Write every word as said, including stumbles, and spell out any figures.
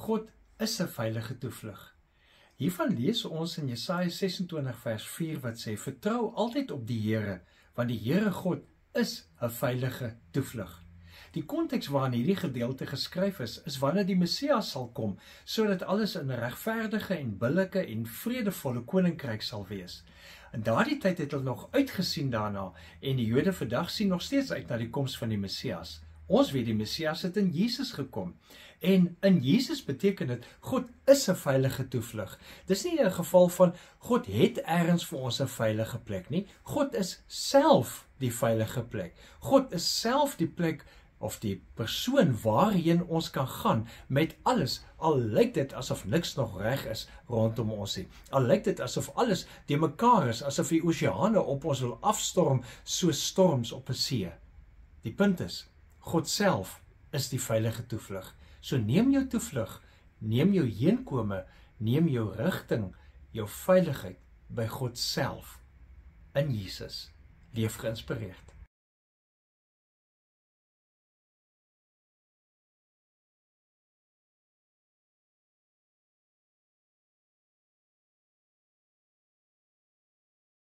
God is 'n veilige toevlug. Hiervan lees ons in Jesaja ses en twintig vers vier wat sê, vertrou altyd op die Here, want die Here God is 'n veilige toevlug. Die konteks waarin hierdie gedeelte geskryf is, is wanneer die Messias sal kom, sodat alles in 'n regverdige en billike en vredevolle koninkryk sal wees. In daardie tyd het hulle nog uitgesien daarna, en die Jode vandag sien nog steeds uit na die koms van die Messias. Ons weet die Messias het in Jesus gekom. En in Jesus beteken dit, God is 'n veilige toevlug. Dis nie 'n geval van, God het ergens vir ons 'n veilige plek nie. God is self die veilige plek. God is self die plek, of die persoon waarheen ons kan gaan met alles, al lyk dit asof niks nog reg is rondom ons nie. Al lyk dit asof alles die mekaar is, asof die oseane op ons wil afstorm, so storms op 'n see. Die punt is, God self is die veilige toevlug. So neem jou toevlug, neem jou heenkome, neem jou rigting, jou veiligheid by God self, in Jesus. Leef geïnspireerd.